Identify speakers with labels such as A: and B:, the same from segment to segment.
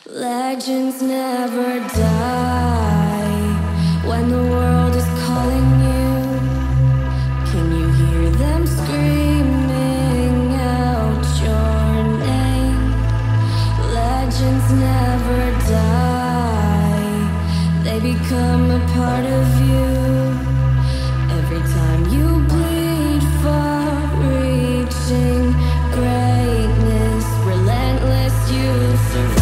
A: Legends never die when the world is calling you. Can you hear them screaming out your name? Legends never die, they become a part of you. Every time you bleed for reaching greatness, relentless, you survive.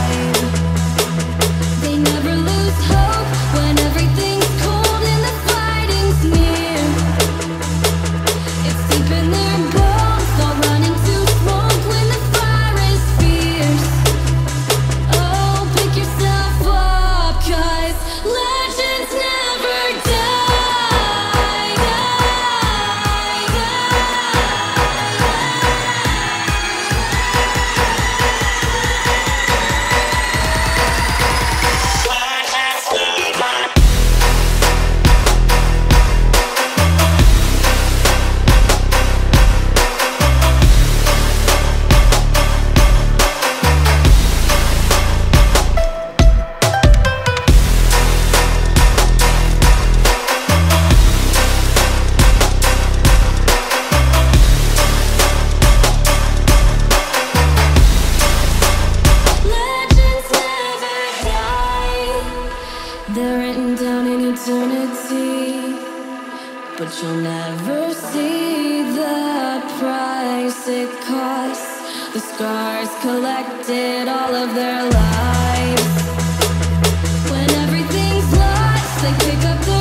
A: They never lose hope when everything's cold and the fighting's near. It's deep in their bones, they'll run into smoke when the fire is fierce. Oh, pick yourself up, 'cause legends never die, die, legends never die. They're written down in eternity, but you'll never see the price it costs. The scars collected all of their lives. When everything's lost, they pick up the